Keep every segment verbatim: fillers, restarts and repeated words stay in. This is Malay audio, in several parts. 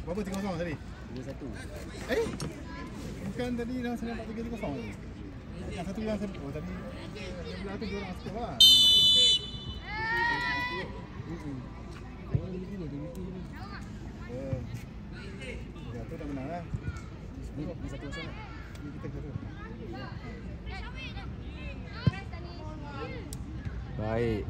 Berapa tiga kosong tadi? dua satu. Eh? Bukan tadi dah saya nampak tiga kosong. Yang satu yang satu. Oh, tadi yang belah tu dia orang skor lah. Hmm. Orang gini gini dia mesti ni. Eh. Ya tu dah menang lah. Ni ni satu kosong. Ni kita satu. Baik.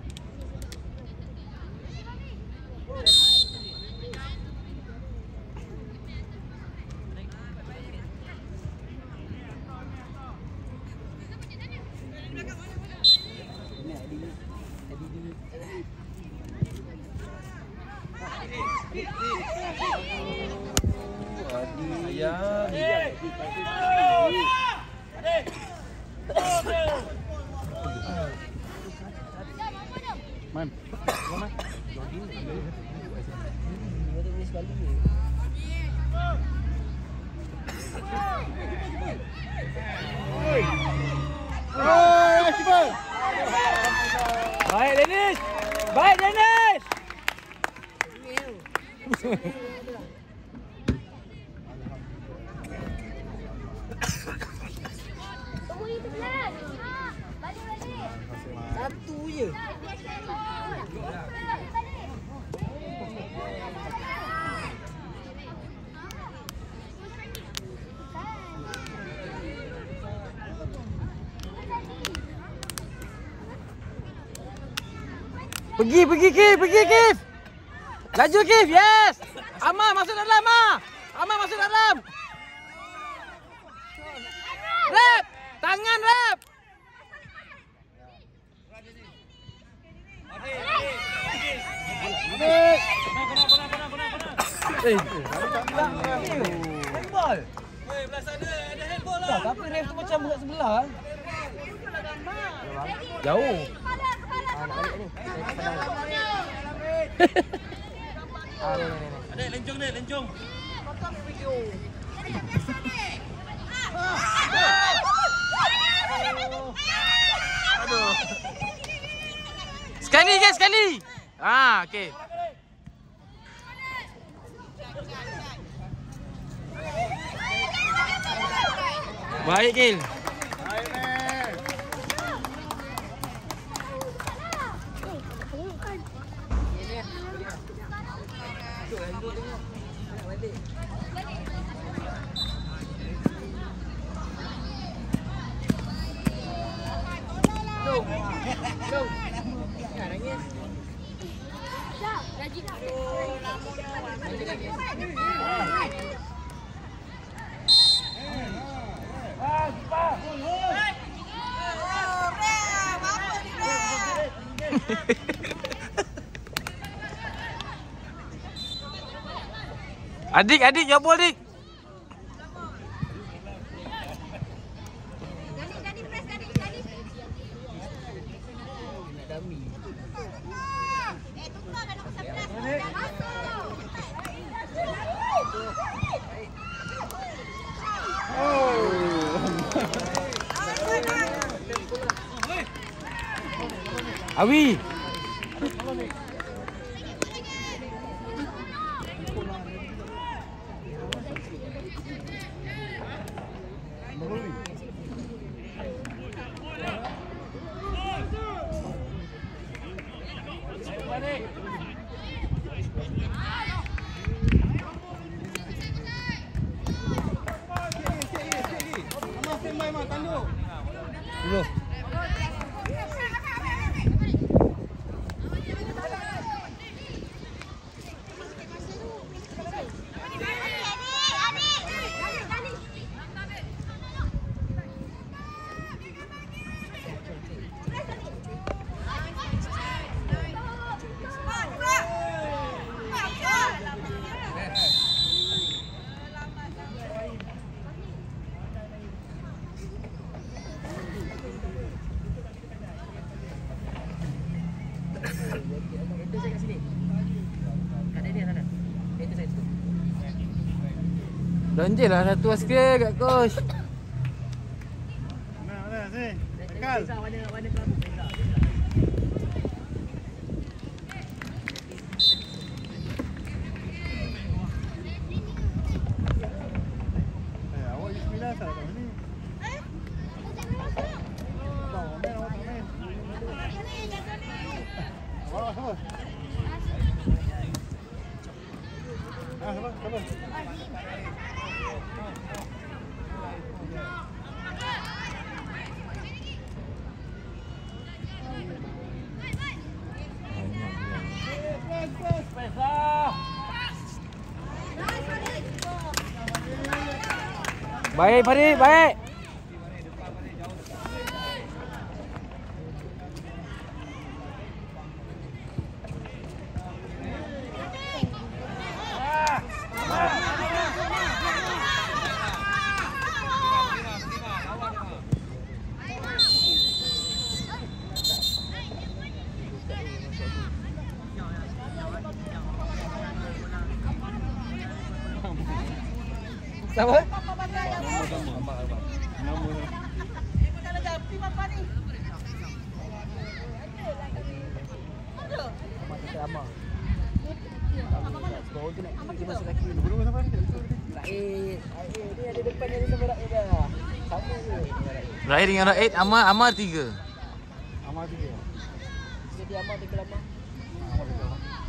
Man. Man. Ada ni sekali ni. Oi. Oi, keeper. Baik Dennis. Baik Dennis. Satu je. Pergi, pergi Kif, pergi Kif. Laju Kif, yes. Amar masuk dalam, Amar. Amar masuk dalam. Rap, tangan rap. Eh, handball. Weh, belah sana ada handball lah. Tak, tapi ref tu macam berat sebelah. Jauh. Adik, lencong dek, lencong. Aduh. Sekali guys, sekali. Ah, okey. Baik Gil. Baik man. Adik, adik, jawab bola adik. Awi. Dulu. Belanja lah satu askar kat coach. Mana mana sini. Tekal. Warna warna kelabu beza. Ah, sabar, sabar. Baik Farid, baik. Siapa? Rahid dengan Rahid, Amar, Amar tiga. Amar tiga. Jadi Amar tiga lama. Amar tiga.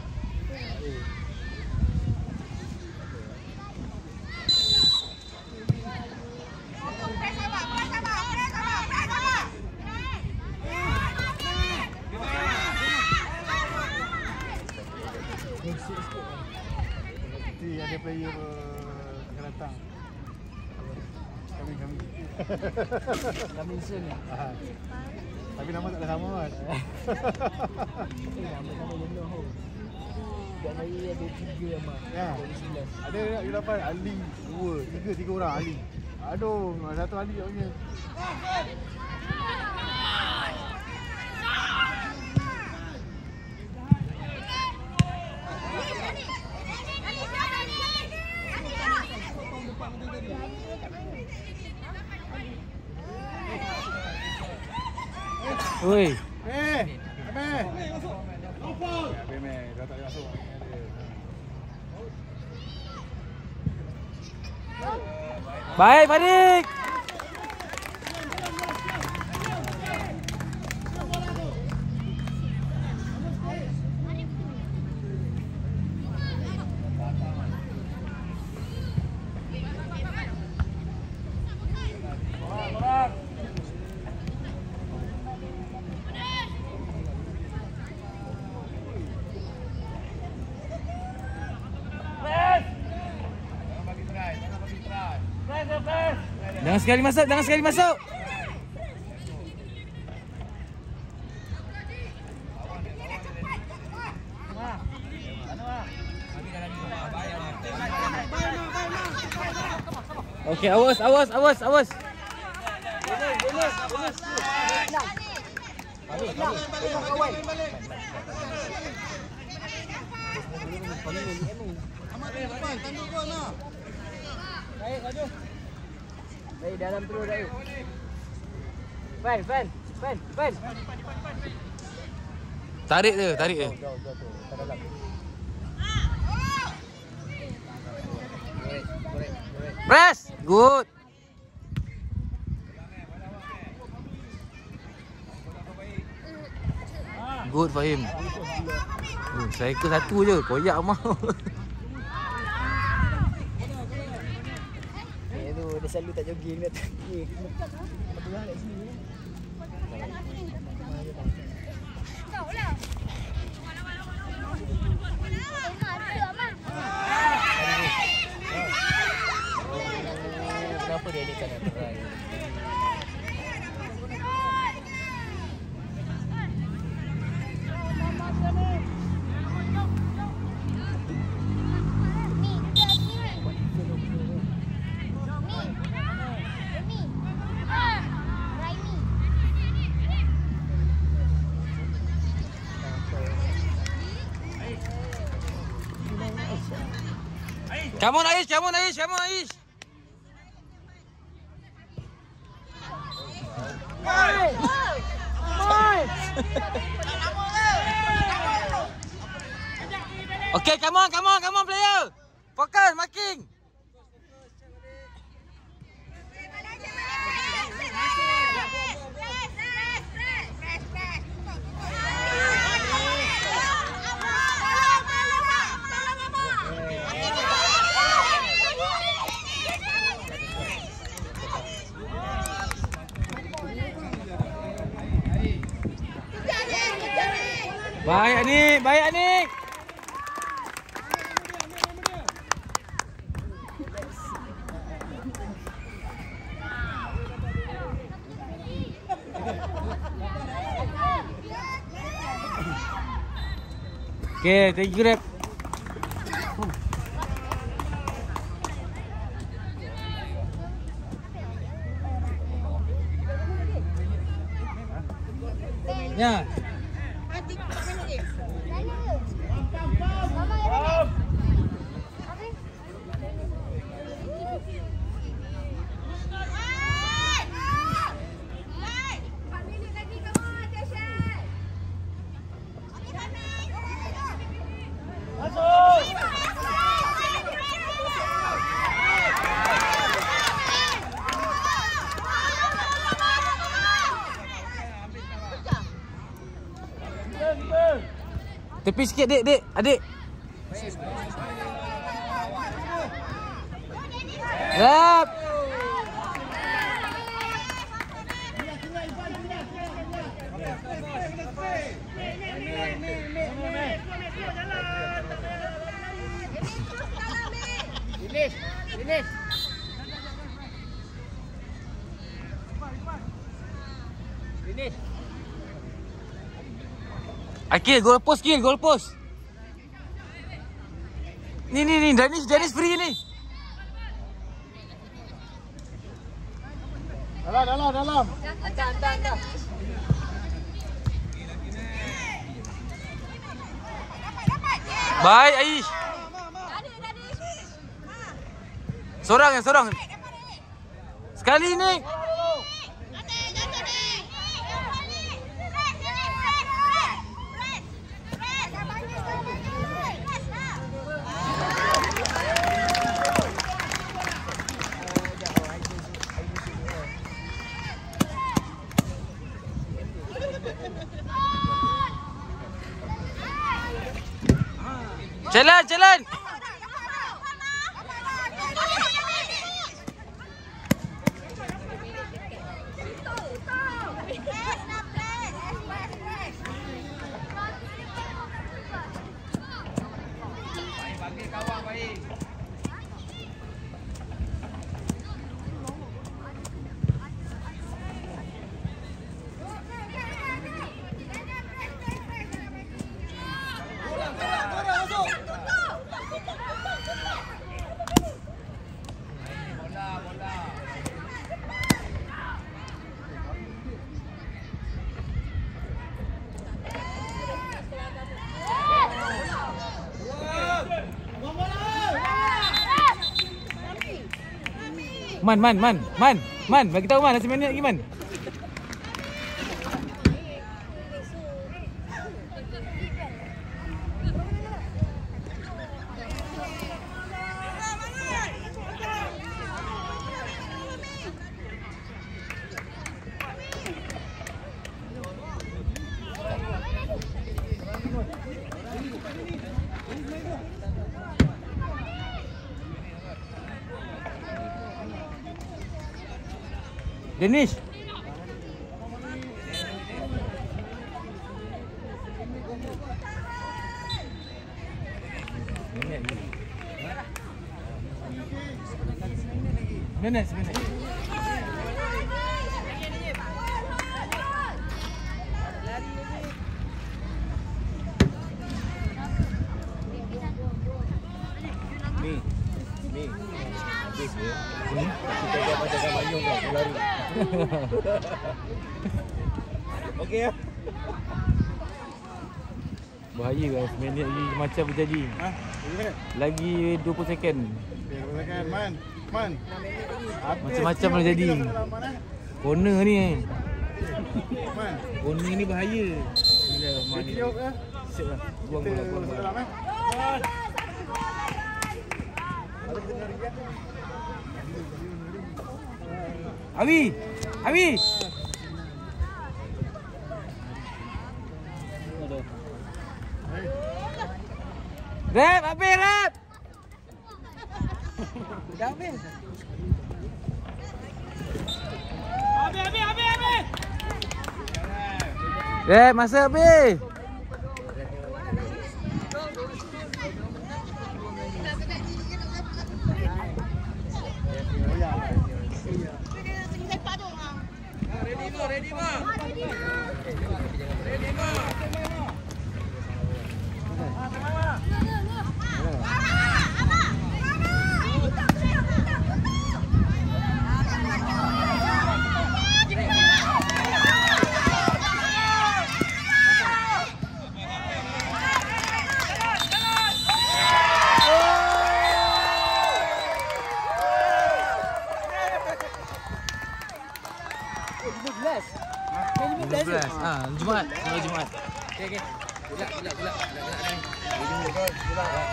Nanti ada player akan datang. Kami kami. Kami Sun. Tapi nama tak ada sama kan. Eh nama nama Lenovo. Kat saya ada tiga Amar. Ya. Ada U lapan Ali dua, tiga tiga orang Ali. Aduh, satu Ali tak punya. Oi. Eh, Abeh. Masuk. Ya, Abeh meh, dah tak boleh masuk. Baik Farid. Jangan sekali masuk, jangan sekali masuk. Okey, awas, awas, awas, awas. Baik, dalam terus Dayu. Fan, fan, fan, fan. Tarik dia, tarik dia. Jauh, jauh tu. Kat dalam. Press. Good. Good Fahim. Oh, saya ke satu je, koyak mau. Eh tu dia selalu tak jogging dia. Eh, kena pegang kat sini. Kau lah. Kenapa dia adakan nak try? Come on Aish, come on Aish, come on Aish. Hai. Hai. Okay, come on, come on, come on player. Focus, marking. Baik Anik, baik Anik. Okay, thank you Rep. Ya. Tepi sikit dik, dik, adik. Rap. Finish, finish. Finish. Akil, goal post kill, goal post. Ni ni ni, Danish, Danish free ni. Dalam, dalam, dalam. Hantar, hantar, hantar. Baik Aish. Seorang ya, seorang. Sekali ni. Jalan, jalan. Man, man, man, man, man, bagi tahu man, masih minit lagi man. Danish. Minit, minit. Ni, ni. Habis dia. Hmm? Kita buat macam mayung kau, lari. Okey ya. Bahaya guys, minit lagi macam berjadi. Ha? Lagi dua puluh second. Okey, dua puluh second. Man, man. Macam-macam boleh jadi. Corner ni. Man. Corner ni bahaya. Bila man ni. Video ke? Siap lah. Buang bola, buang bola. Dalam eh. Awi! Awi! Rap, habis rap! Dah habis. Habis, habis, habis, habis! Rap, masa habis! lima belas. Ah, Jumaat. Hari Jumaat. Okey okey. Gelak gelak gelak gelak gelak ni. Dia jumpa kau. Gelak.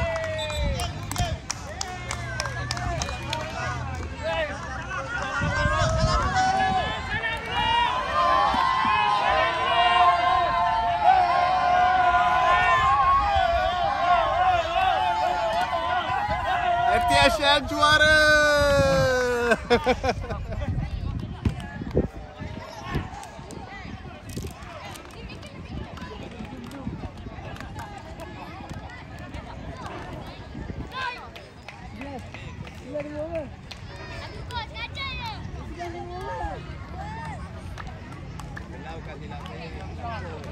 F T S Shell juara. Aku kau sengaja je.